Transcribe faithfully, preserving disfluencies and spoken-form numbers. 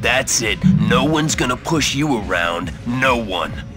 That's it. No one's gonna push you around. No one.